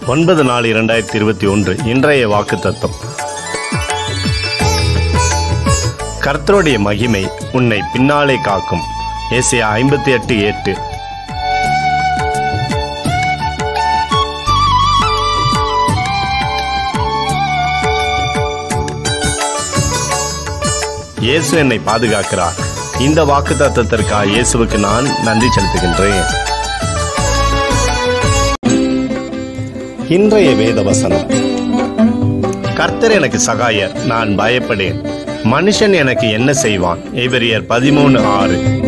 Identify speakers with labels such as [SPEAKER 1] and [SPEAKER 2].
[SPEAKER 1] 9/4/2021 இன்றைய வாக்குத்தத்தம். கர்த்தருடைய மகிமை உன்னை பின்னாலே காக்கும். ஏசாயா 58:8. இயேசு என்னை பாதுகாக்கிறார். இந்த வாக்குத்தத்தத்திற்காக இயேசுவுக்கு நான் நன்றி செலுத்துகின்றேன். இன்றைய வேத வசனம். கர்த்தர் எனக்கு சகாயர், நான் பயப்படேன். மனுஷன் எனக்கு என்ன செய்வான்? எபிரெயர் 13:6.